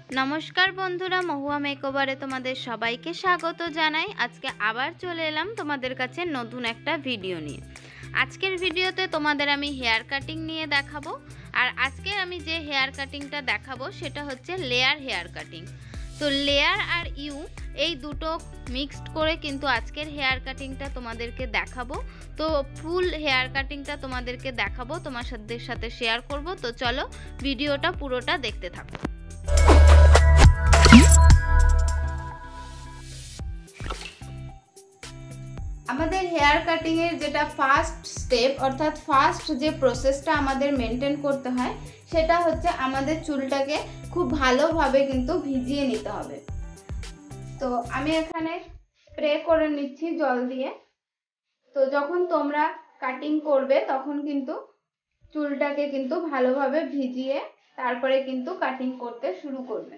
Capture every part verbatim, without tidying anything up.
নমস্কার বন্ধুরা, মহুয়া মেকওভারে তোমাদের সবাইকে স্বাগত জানাই। আজকে আবার চলে এলাম তোমাদের কাছে নতুন একটা ভিডিও নিয়ে। আজকের ভিডিওতে তোমাদের আমি হেয়ার কাটিং নিয়ে দেখাবো। আর আজকে আমি যে হেয়ার কাটিংটা দেখাবো সেটা হচ্ছে লেয়ার হেয়ার কাটিং। তো লেয়ার আর ইউ এই দুটো মিক্সড করে কিন্তু আজকের হেয়ার কাটিংটা তোমাদেরকে দেখাবো। তো ফুল হেয়ার কাটিংটা তোমাদেরকে দেখাবো, তোমার সাথে সাথে শেয়ার করব। তো চলো ভিডিওটা পুরোটা দেখতে থাকো। আমাদের হেয়ার কাটিং এর যেটা ফার্স্ট স্টেপ অর্থাৎ ফার্স্ট যে প্রসেসটা আমাদের মেনটেন করতে হয় সেটা হচ্ছে আমাদের চুলটাকে খুব ভালোভাবে কিন্তু ভিজিয়ে নিতে হবে। তো আমি এখানে স্প্রে করে নিচ্ছি জল দিয়ে। তো যখন তোমরা কাটিং করবে তখন কিন্তু চুলটাকে কিন্তু ভালোভাবে ভিজিয়ে তারপরে কিন্তু কাটিং করতে শুরু করবে।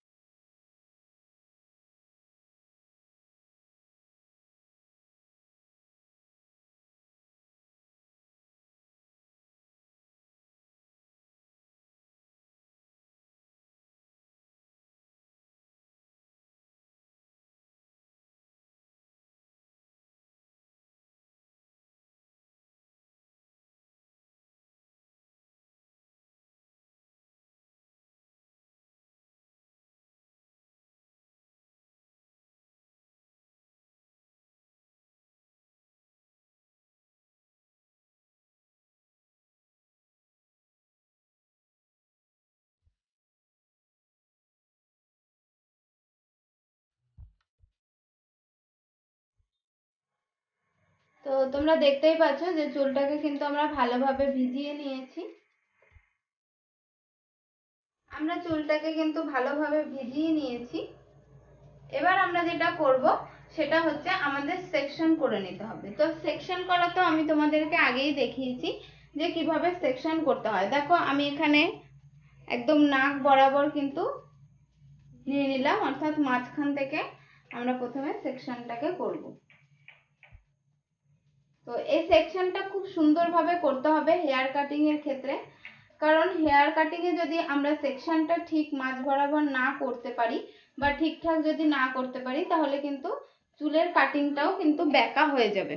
তো তোমরা দেখতেই পাচ্ছ যে চুলটাকে কিন্তু আমরা ভালোভাবে ভিজিয়ে নিয়েছি। আমরা চুলটাকে কিন্তু ভালোভাবে ভিজিয়ে নিয়েছি। এবার আমরা যেটা করব সেটা হচ্ছে আমাদের সেকশন করে নিতে হবে। তো সেকশন করা তো আমি তোমাদেরকে আগেই দেখিয়েছি যে কিভাবে সেকশন করতে হয়। দেখো আমি এখানে একদম নাক বরাবর কিন্তু নিয়ে নিলাম, অর্থাৎ মাঝখান থেকে আমরা প্রথমে সেকশনটাকে করব। তো এই সেকশনটা খুব সুন্দরভাবে করতে হবে হেয়ার কাটিং এর ক্ষেত্রে, কারণ হেয়ার কাটিং এ যদি আমরা সেকশনটা ঠিক মাঝ বরাবর না করতে পারি বা ঠিকঠাক যদি না করতে পারি তাহলে কিন্তু চুলের কাটিংটাও কিন্তু বেঁকা হয়ে যাবে।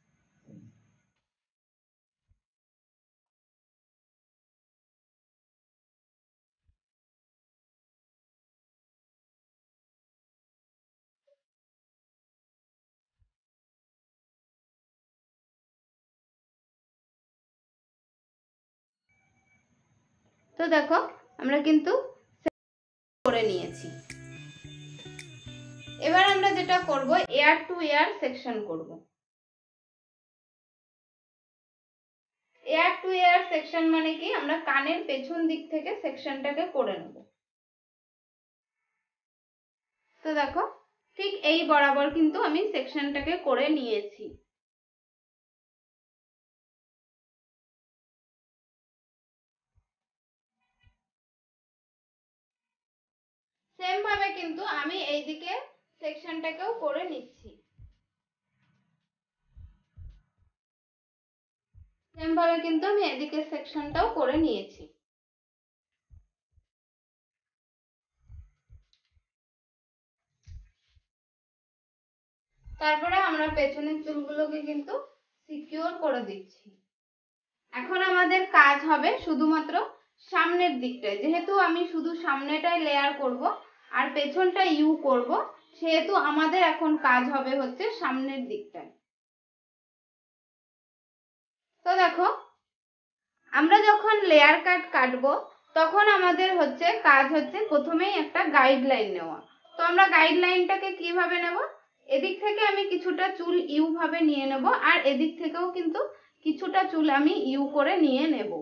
তো দেখো আমরা কিন্তু করে নিয়েছি। এবার আমরা যেটা করব এয়ার টু এয়ার সেকশন করব। এয়ার টু এয়ার সেকশন মানে কি, আমরা কানের পেছন দিক থেকে সেকশনটাকে করে নেব। তো দেখো ঠিক এই বরাবর কিন্তু আমি সেকশনটাকে করে নিয়েছি। সেম ভাবে কিন্তু আমি এইদিকে সেকশনটাকেও করে নিচ্ছি। সেম ভাবে কিন্তু আমি এদিকে সেকশনটাও করে নিয়েছি। তারপরে আমরা পেছনের চুলগুলোকে কিন্তু সিকিউর করে দিচ্ছি। এখন আমাদের কাজ হবে শুধুমাত্র সামনের দিকটায়। যেহেতু আমি শুধু সামনেটাই লেয়ার করব আর পেছনটা ইউ করব, সেহেতু আমাদের এখন কাজ হবে হচ্ছে সামনের দিকটায়। তো দেখো আমরা যখন লেয়ার কাট কাটবো তখন আমাদের হচ্ছে কাজ হচ্ছে প্রথমেই একটা গাইডলাইন নেওয়া। তো আমরা গাইডলাইনটাকে কিভাবে নেব, এদিক থেকে আমি কিছুটা চুল ইউ ভাবে নিয়ে নেব আর এদিক থেকেও কিন্তু কিছুটা চুল আমি ইউ করে নিয়ে নেব।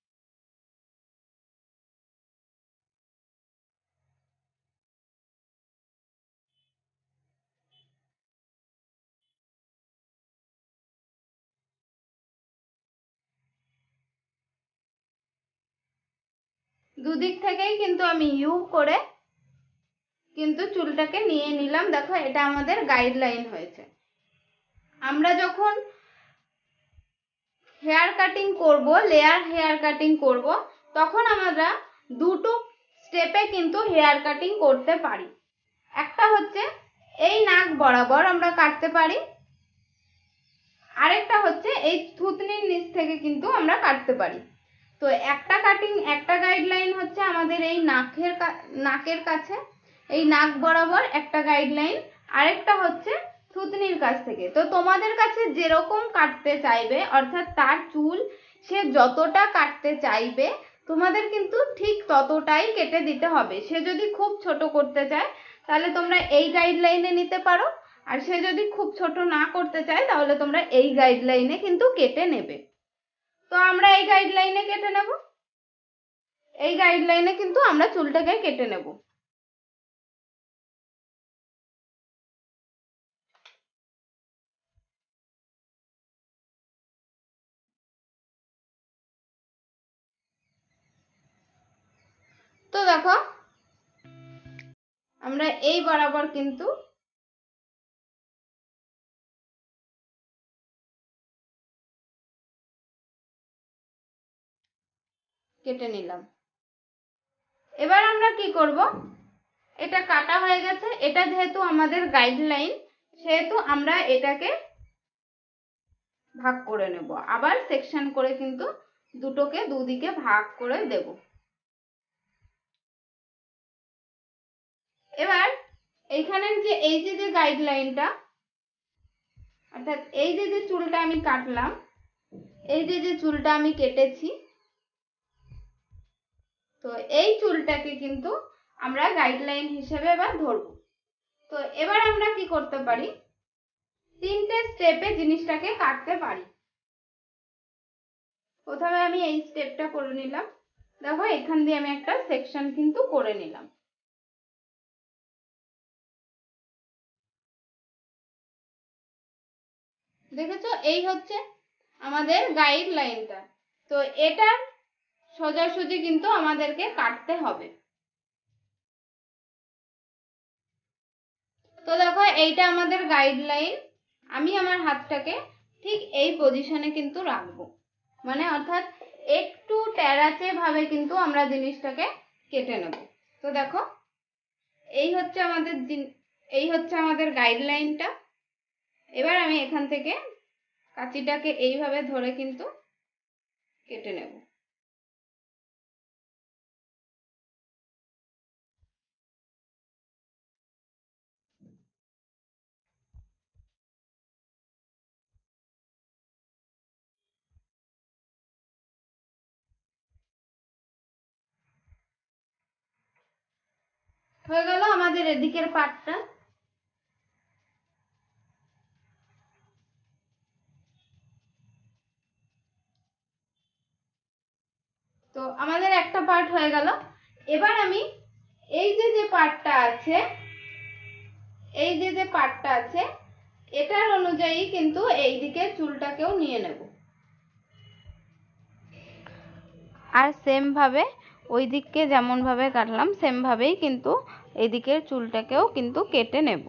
দুদিক থেকেই কিন্তু আমি ইউ করে কিন্তু চুলটাকে নিয়ে নিলাম। দেখো এটা আমাদের গাইডলাইন হয়েছে। আমরা যখন হেয়ার কাটিং করব, লেয়ার হেয়ার কাটিং করব, তখন আমরা দুটো স্টেপে কিন্তু হেয়ার কাটিং করতে পারি। একটা হচ্ছে এই নাক বরাবর আমরা কাটতে পারি, আরেকটা হচ্ছে এই থুতনির নিচ থেকে কিন্তু আমরা কাটতে পারি। তো একটা কাটিং একটা গাইডলাইন হচ্ছে আমাদের এই নাকের নাকের কাছে, এই নাক বরাবর একটা গাইডলাইন, আরেকটা হচ্ছে থুতনির কাছ থেকে। তো তোমাদের কাছে যেরকম কাটতে চাইবে, অর্থাৎ তার চুল সে যতটা কাটতে চাইবে তোমাদের কিন্তু ঠিক ততটাই কেটে দিতে হবে। সে যদি খুব ছোট করতে চায় তাহলে তোমরা এই গাইডলাইনে নিতে পারো, আর সে যদি খুব ছোট না করতে চায় তাহলে তোমরা এই গাইডলাইনে কিন্তু কেটে নেবে। তো আমরা এই গাইডলাইনে কেটে নেব, এই গাইডলাইনে কিন্তু আমরা চুলটাকে কেটে নেব। তো দেখো আমরা এই বরাবর কিন্তু কেটে নিলাম। এবার আমরা কি করব, এটা কাটা হয়ে গেছে, এটা যেহেতু আমাদের গাইডলাইন সেহেতু আমরা এটাকে ভাগ করে নেব, আবার সেকশন করে কিন্তু দুটোকে দুদিকে ভাগ করে দেব। এবার এইখানের যে এই যে যে গাইডলাইনটা, অর্থাৎ এই যে যে চুলটা আমি কাটলাম, এই যে যে চুলটা আমি কেটেছি, তো এই চুলটাকে কিন্তু আমরা গাইডলাইন হিসেবে এবার ধরব। তো এবার আমরা কি করতে পারি, তিনটে স্টেপে জিনিসটাকে কাটতে পারি। প্রথমে আমি এই স্টেপটা করে নিলাম, দেখো এখান দিয়ে আমি একটা সেকশন কিন্তু করে নিলাম। দেখেছো, এই হচ্ছে আমাদের গাইডলাইনটা। তো এটার সোজাসুজি কিন্তু আমাদেরকে কাটতে হবে। তো দেখো এইটা আমাদের গাইডলাইন, আমি আমার হাতটাকে ঠিক এই পজিশনে কিন্তু রাখবো, মানে অর্থাৎ একটু টেরাচে ভাবে কিন্তু আমরা জিনিসটাকে কেটে নেব। তো দেখো এই হচ্ছে আমাদের এই হচ্ছে আমাদের গাইডলাইনটা। এবার আমি এখান থেকে কাঁচিটাকে এইভাবে ধরে কিন্তু কেটে নেব। হয়ে গেল আমাদের এদিকের পার্টটা। তো আমাদের একটা পার্ট হয়ে গেল। এবার আমি এই যে যে পার্টটা আছে, এই যে যে পার্টটা আছে এটার অনুযায়ী কিন্তু এই দিকে চুলটাকেও নিয়ে নেব, আর সেম ভাবে ওই দিককে যেমন ভাবে কাটলাম সেম ভাবেই কিন্তু এই দিকের চুলটাকেও কিন্তু কেটে নেব।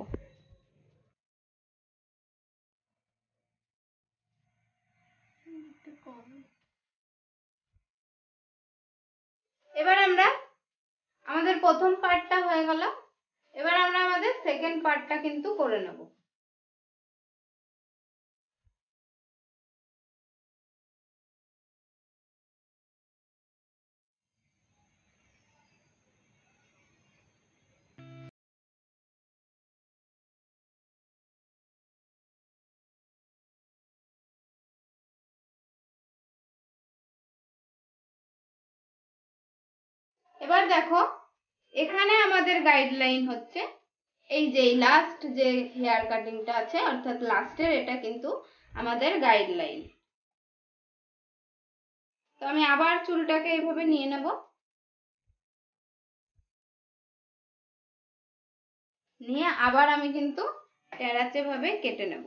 এবার আমরা আমাদের প্রথম পার্টটা হয়ে গেল, এবার আমরা আমাদের সেকেন্ড পার্টটা কিন্তু করে নেব। এবার দেখো এখানে আমাদের গাইডলাইন হচ্ছে এই যে লাস্ট যে হেয়ার কাটিংটা আছে, অর্থাৎ লাস্টের এটা কিন্তু আমাদের গাইডলাইন। তো আমি আবার চুলটাকে এইভাবে নিয়ে নেব, নিয়ে আবার আমি কিন্তু টেরাচে ভাবে কেটে নেব।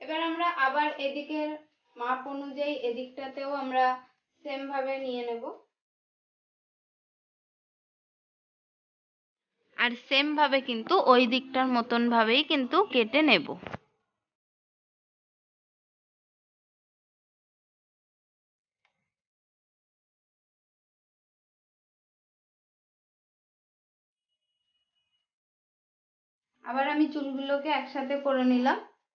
এবার আমরা আবার এদিকের মাপ অনুযায়ী এদিকটাতেও আমরা সেম ভাবে নিয়ে নেব, আর সেম ভাবে কিন্তু ওই দিকটার মতন ভাবেই কিন্তু কেটে নেব। আবার আমি চুলগুলোকে একসাথে করে নিলাম।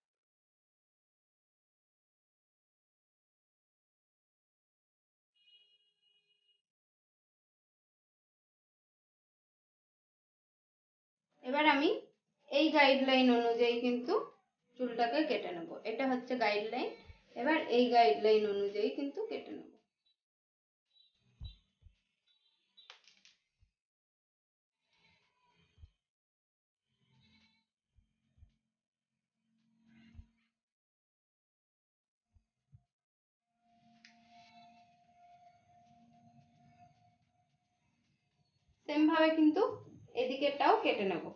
এবার আমি এই গাইডলাইন অনুযায়ী কিন্তু চুলটাকে কেটে নেব। এটা হচ্ছে গাইডলাইন, এবার এই গাইডলাইন অনুযায়ী কিন্তু কেটে নেব। সেম ভাবে কিন্তু এদিকেরটাও কেটে নেব।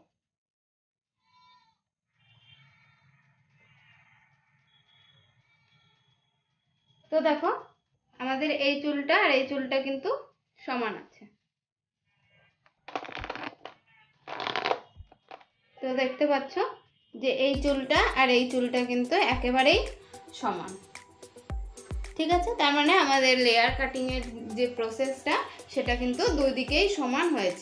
তো দেখো আমাদের এই চুলটা আর এই চুলটা কিন্তু সমান আছে। তো দেখতে পাচ্ছ যে এই চুলটা আর এই চুলটা কিন্তু একেবারেই সমান। ঠিক আছে, তার মানে আমাদের লেয়ার কাটিং এর যে প্রসেসটা সেটা কিন্তু দুই দিকেই সমান হয়েছে।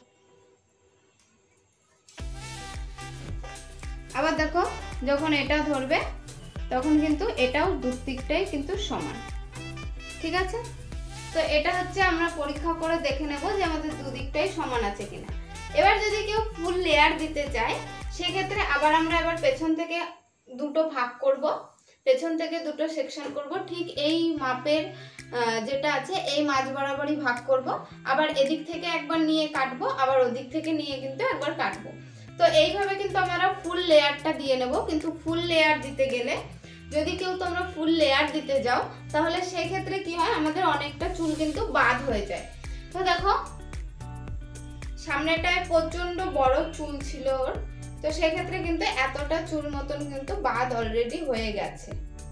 আবার দেখো যখন এটা ধরবে তখন কিন্তু এটাও দুদিকটাই কিন্তু সমান। ঠিক আছে, তো এটা হচ্ছে আমরা পরীক্ষা করে দেখে নেব যে আমাদের দুদিকটাই সমান আছে কিনা। এবার যদি কেউ ফুল লেয়ার দিতে চায় সেক্ষেত্রে আবার আমরা এবার পেছন থেকে দুটো ভাগ করব, পেছন থেকে দুটো সেকশন করব, ঠিক এই মাপের যেটা আছে এই মাঝ বরাবরই ভাগ করব, আবার এদিক থেকে একবার নিয়ে কাটবো, আবার ওদিক থেকে নিয়ে কিন্তু একবার কাটবো। তো এইভাবে কিন্তু আমরা ফুল লেয়ারটা দিয়ে নেব। কিন্তু ফুল লেয়ার দিতে গেলে যদি কেউ তোমরা ফুল লেয়ার দিতে যাও তাহলে সেই ক্ষেত্রে কি হয়, আমাদের অনেকটা চুল কিন্তু বাদ হয়ে যায়। তো দেখো সামনেটায় প্রচন্ড বড় চুল ছিল ওর, তো সেক্ষেত্রে কিন্তু এতটা চুল মতন কিন্তু বাদ অলরেডি হয়ে গেছে।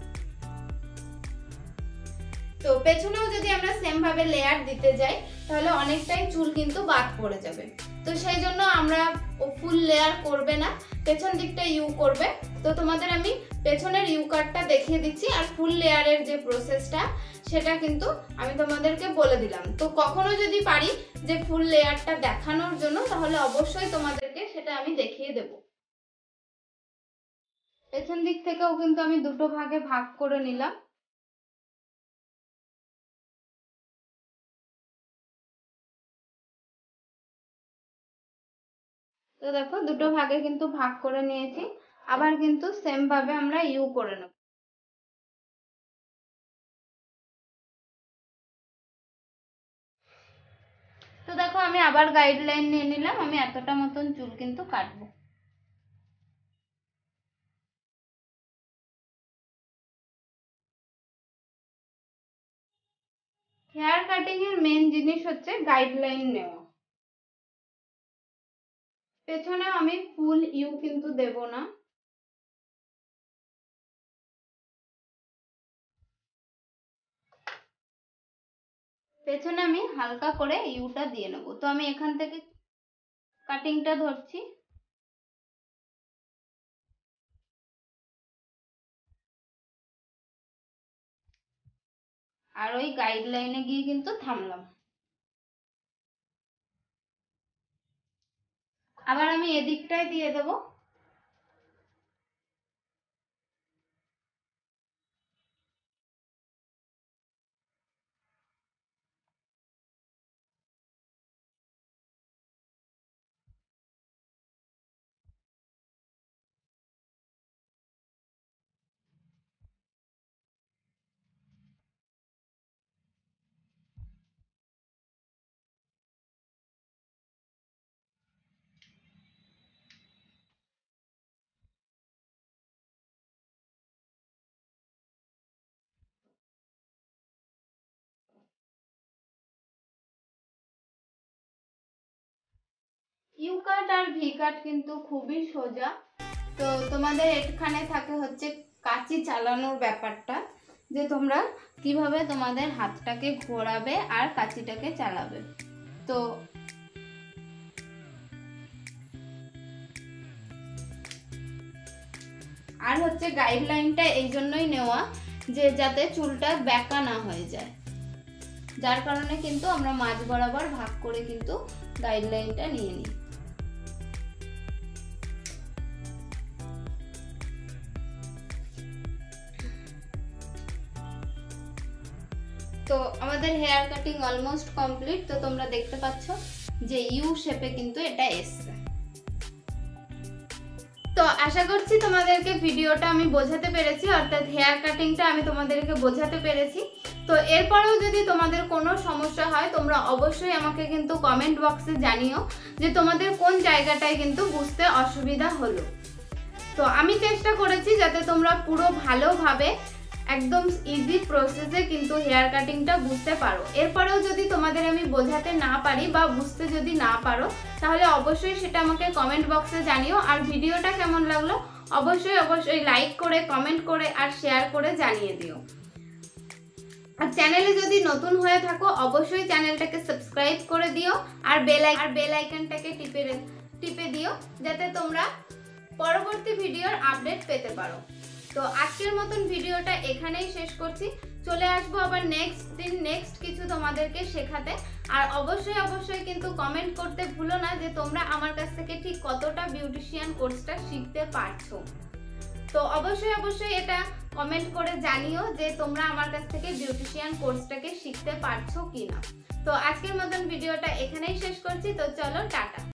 তো পেছনেও যদি আমরা সেম ভাবে লেয়ার দিতে যাই তাহলে অনেকটাই চুল কিন্তু বাদ পড়ে যাবে। তো সেই জন্য আমরা ফুল লেয়ার করবে না, পেছন দিকটা ইউ করবে। তো তোমাদের আমি পেছনের ইউ কাটটা দেখিয়ে দিচ্ছি, আর ফুল লেয়ারের যে প্রসেসটা সেটা কিন্তু আমি তোমাদেরকে বলে দিলাম। তো কখনো যদি পারি যে ফুল লেয়ারটা দেখানোর জন্য তাহলে অবশ্যই তোমাদেরকে সেটা আমি দেখিয়ে দেব। পেছন দিক থেকেও কিন্তু আমি দুটো ভাগে ভাগ করে নিলাম। তো দেখো দুটো ভাগে কিন্তু ভাগ করে নিয়েছি, আবার কিন্তু সেম ভাবে আমরা ইউ করে নেব। তো দেখো আমি আবার গাইডলাইন নিয়ে নিলাম, আমি এতটা মতন চুল কিন্তু কাটবো। হেয়ার কাটিং এর মেন জিনিস হচ্ছে গাইডলাইন নেওয়া। পেছনে আমি ফুল ইউ কিন্তু দেব না, পেছনে আমি হালকা করে ইউটা দিয়ে নেব। তো আমি এখান থেকে কাটিংটা ধরছি, আর ওই গাইডলাইনে গিয়ে কিন্তু থামলাম। আবার আমি এদিকটায় দিয়ে দেব। ইউ কাট আর ভি কাট কিন্তু খুবই সোজা। তো তোমাদের এখানে থাকে হচ্ছে কাঁচি চালানোর ব্যাপারটা, যে তোমরা কিভাবে তোমাদের হাতটাকে ঘোরাবে আর কাঁচিটাকে চালাবে। তো আর হচ্ছে গাইডলাইনটা এই জন্যই নেওয়া যে যাতে চুলটা বেঁকা না হয়ে যায়, যার কারণে কিন্তু আমরা মাঝ বরাবর ভাগ করে কিন্তু গাইডলাইনটা নিয়ে নিই। তো আমাদের হেয়ার কাটিং অলমোস্ট কমপ্লিট। তো তোমরা দেখতে পাচ্ছ যে ইউ শেপে কিন্তু এটা এসছে। তো আশা করছি তোমাদেরকে ভিডিওটা আমি বোঝাতে পেরেছি, অর্থাৎ হেয়ার কাটিংটা আমি তোমাদেরকে বোঝাতে পেরেছি। তো এরপরেও যদি তোমাদের কোনো সমস্যা হয় তোমরা অবশ্যই আমাকে কিন্তু কমেন্ট বক্সে জানিও যে তোমাদের কোন জায়গাটায় কিন্তু বুঝতে অসুবিধা হলো। তো আমি চেষ্টা করেছি যাতে তোমরা পুরো ভালোভাবে একদম ইজি প্রসেসে কিন্তু হেয়ার কাটিংটা বুঝতে পারো। এরপরেও যদি তোমাদের আমি বোঝাতে না পারি বা বুঝতে যদি না পারো তাহলে অবশ্যই সেটা আমাকে কমেন্ট বক্সে জানিও। আর ভিডিওটা কেমন লাগলো অবশ্যই অবশ্যই লাইক করে, কমেন্ট করে আর শেয়ার করে জানিয়ে দিও। আর চ্যানেলে যদি নতুন হয়ে থাকো অবশ্যই চ্যানেলটাকে সাবস্ক্রাইব করে দিও আর বেল আর বেল আইকনটাকে টিপে টিপে দিও যাতে তোমরা পরবর্তী ভিডিওর আপডেট পেতে পারো। তো আজকের মতন ভিডিওটা এখানেই শেষ করছি। চলে আসবো আবার নেক্সট দিন নেক্সট কিছু তোমাদেরকে শেখাতে। আর অবশ্যই অবশ্যই কিন্তু কমেন্ট করতে ভুলো না যে তোমরা আমার কাছ থেকে ঠিক কতটা বিউটিশিয়ান কোর্সটা শিখতে পারছো। তো অবশ্যই অবশ্যই এটা কমেন্ট করে জানিও যে তোমরা আমার কাছ থেকে বিউটিশিয়ান কোর্সটাকে শিখতে পারছো কিনা। তো আজকের মতন ভিডিওটা এখানেই শেষ করছি। তো চলো টাটা।